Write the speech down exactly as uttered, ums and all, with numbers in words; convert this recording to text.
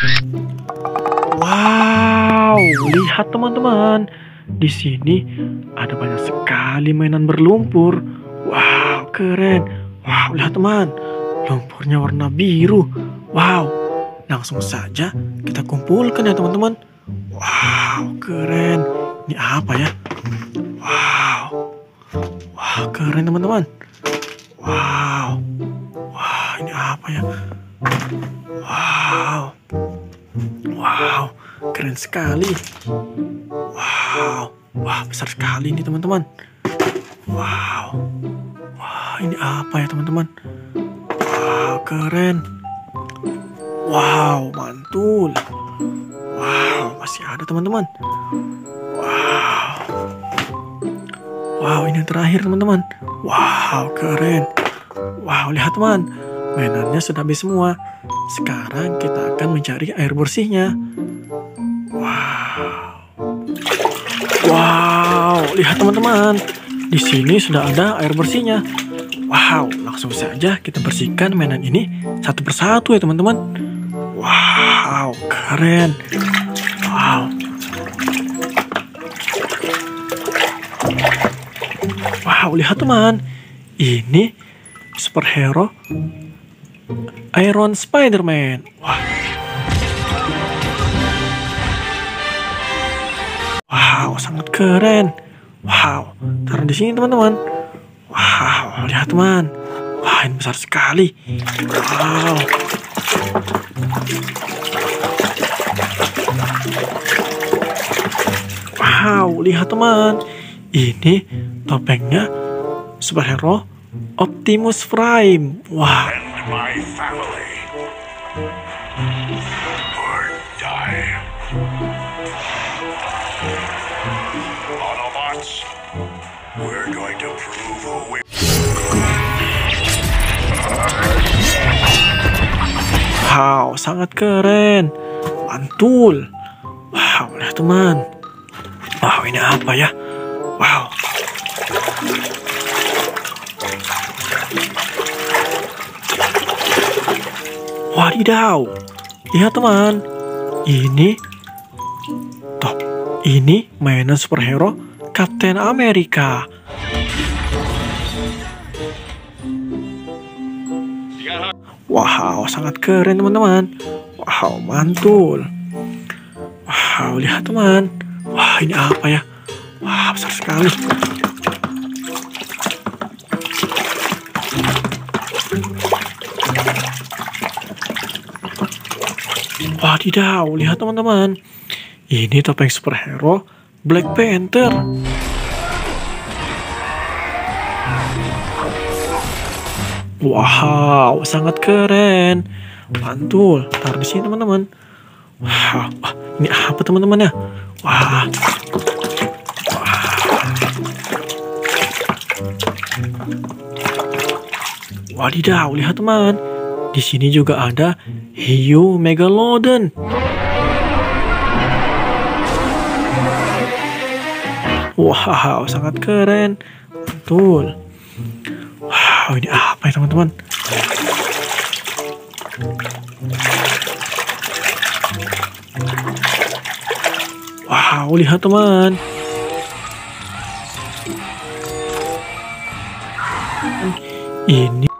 Wow, lihat teman-teman. Di sini ada banyak sekali mainan berlumpur. Wow, keren. Wow, lihat teman. Lumpurnya warna biru. Wow, langsung saja kita kumpulkan ya teman-teman. Wow, keren. Ini apa ya? Wow. Wah, keren teman-teman. Wow. Wah, ini apa ya? Wow. Wow, keren sekali. Wow. Wah, besar sekali ini teman-teman. Wow. Wah, ini apa ya teman-teman? Wow, keren. Wow, mantul. Wow, masih ada teman-teman. Wow. Wow, ini yang terakhir teman-teman. Wow, keren. Wow, lihat teman. Mainannya sudah habis semua. Sekarang kita akan mencari air bersihnya. Wow. Wow, lihat teman-teman. Di sini sudah ada air bersihnya. Wow, langsung saja kita bersihkan mainan ini satu persatu ya teman-teman. Wow, keren. Wow. Wow, lihat teman. Ini superhero Iron Spider-Man. Wah. Wow, sangat keren. Wow, taruh di sini teman-teman. Wow, lihat teman. Wah, ini besar sekali. Wow. Wow, lihat teman. Ini topengnya superhero Optimus Prime. Wah. My family or die. Autobots, we're going to prove who we. Wow, sangat keren. Mantul. Wow, lihat teman. Wow, ini apa ya? Wow. Wadidaw, lihat teman, ini top, ini mainan superhero Captain America. Wow, sangat keren teman-teman. Wow, mantul. Wow, lihat teman. Wah, ini apa ya? Wah, besar sekali. Wadidaw, lihat teman-teman. Ini topeng superhero Black Panther. Wow, sangat keren. Mantul. Taruh di sini teman-teman. Wow, wah, ini apa teman-teman ya? Wah. Wadidaw, lihat teman. Di sini juga ada hiu Megalodon. Wow, sangat keren. Betul. Wow, ini apa ya teman-teman? Wow, lihat teman. Ini